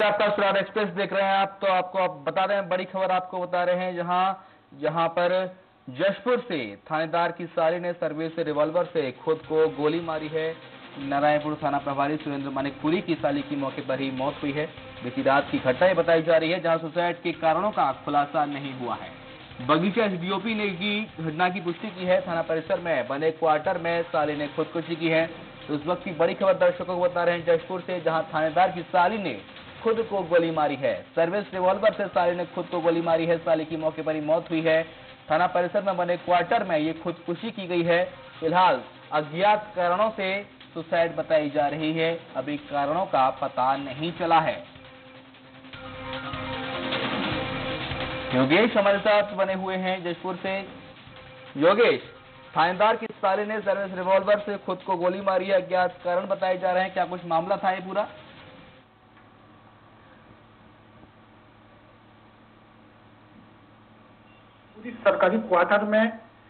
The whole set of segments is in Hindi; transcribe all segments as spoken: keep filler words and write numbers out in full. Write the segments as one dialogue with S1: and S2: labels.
S1: आपका स्टार एक्सप्रेस देख रहे हैं आप, तो आपको आप बता रहे हैं, बड़ी खबर आपको बता रहे हैं, जहां जहां पर जशपुर से थानेदार की साली ने सर्विस रिवॉल्वर से खुद को गोली मारी है। नारायणपुर थाना प्रभारी सुरेंद्र मानिकपुरी की साली की मौके पर ही मौत हुई है। बीती रात की घटना बताई जा रही है, जहां सुसाइड के कारणों का खुलासा नहीं हुआ है। बगीचा एसडीओपी ने की घटना की पुष्टि की है। थाना परिसर में बने क्वार्टर में साली ने खुदकुशी की है। तो उस वक्त की बड़ी खबर दर्शकों को बता रहे हैं जशपुर से, जहां थानेदार की साली ने खुद को गोली मारी है। सर्विस रिवॉल्वर से साली ने खुद को गोली मारी है। साली की मौके पर ही मौत हुई है। थाना परिसर में बने क्वार्टर में ये खुदकुशी की गई है। फिलहाल अज्ञात कारणों से सुसाइड बताई जा रही है। अभी कारणों का पता नहीं चला है। योगेश हमारे साथ बने हुए हैं जशपुर से। योगेश, थानेदार की साली ने सर्विस रिवॉल्वर से खुद को गोली मारी है, अज्ञात कारण बताए जा रहे हैं, क्या कुछ मामला था ये पूरा?
S2: पूरी सरकारी क्वार्टर में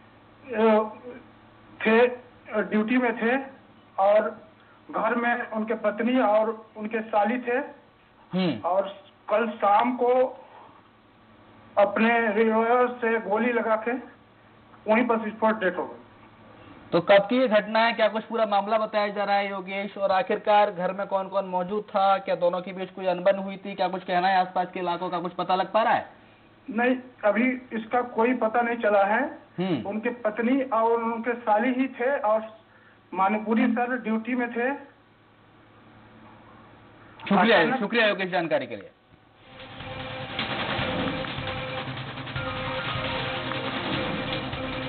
S2: थे, ड्यूटी में थे और घर में उनके पत्नी और उनके साली थे। और कल शाम को अपने रिवॉल्वर से गोली लगा के वहीं पर स्पॉट डेथ हो गई।
S1: तो कब की ये घटना है, क्या कुछ पूरा मामला बताया जा रहा है योगेश? और आखिरकार घर में कौन कौन मौजूद था, क्या दोनों के बीच कोई अनबन हुई थी, क्या कुछ कहना है? आसपास के इलाकों का कुछ पता लग पा रहा है?
S2: नहीं, अभी इसका कोई पता नहीं चला है। उनके पत्नी और उनके साली ही थे और मानिकपुरी सर ड्यूटी में थे।
S1: शुक्रिया शुक्रिया योगेश जानकारी के लिए।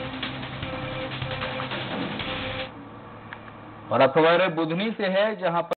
S1: और अब खबर बुधनी से है, जहां पर